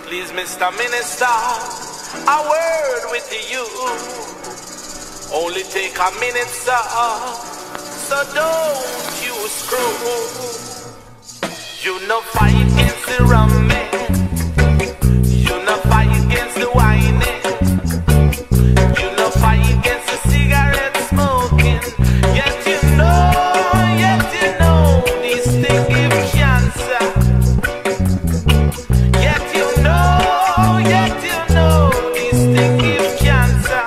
Please, Mr. Minister, a word with you. Only take a minute, sir, so don't you screw. You no fight against the rum man. You no fight against the wine. You no fight against the cigarette smoking. Yet you know these things give cancer. Yet you know these things give cancer.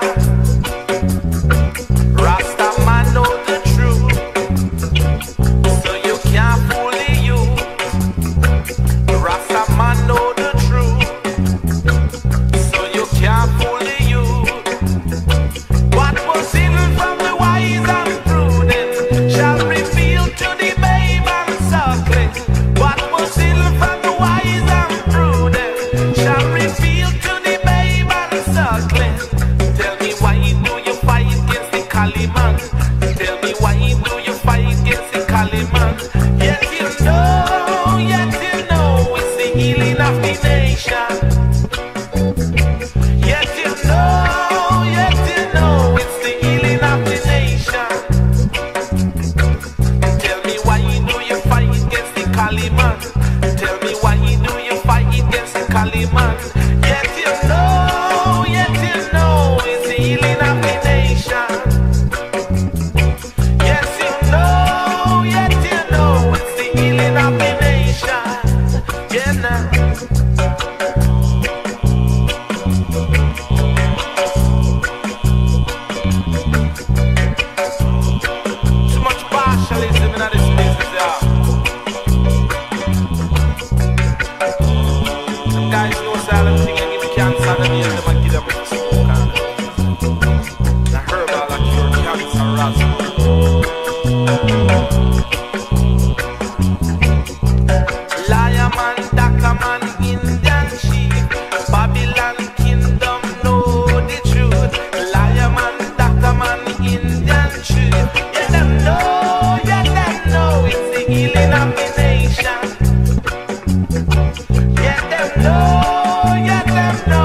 Rasta man know the truth, so you can't fool the youth. Rasta man know the truth, so you can't fool the youth. What was hidden from the wise and prudent shall reveal to the babe and suckling. What was hidden from the wise and prudent shall reveal to the babe and suckling. Tell me why do you fight against the Kaliman? Tell me why do you fight against the Kaliman? Yet you know it's the healing of the nation. Yet you know it's the healing of the nation. Tell me why do you fight against the Kaliman? Tell me why do you fight against the Kaliman? Yet you know it's the healing of the nation. Yes, you know it's the healing of the nation. Yeah, now. Too much partialism in this business, yeah. Them guys know silent thing and give me cancer and me and them and give them a smoke and the herbal that cure cancer, raspberry. Liar man, Daka man, Indian chief, Babylon kingdom know the truth. Liar man, Daka man, Indian chief. Yeah, them know it's the healing of the nation. Yeah, them know